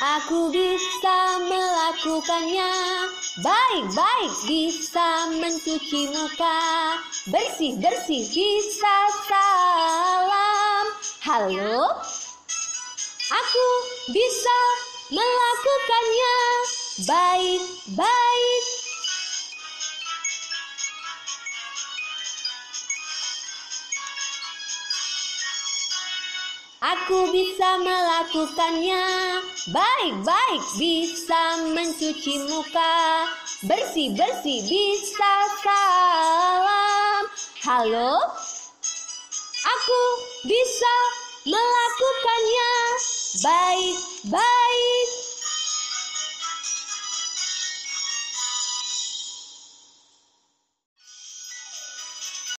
Aku bisa melakukannya. Baik-baik bisa mencuci muka. Bersih-bersih bisa salam. Halo? Aku bisa melakukannya. Baik-baik. Aku bisa melakukannya. Baik-baik bisa mencuci muka. Bersih-bersih bisa salam. Halo? Aku bisa melakukannya. Baik-baik.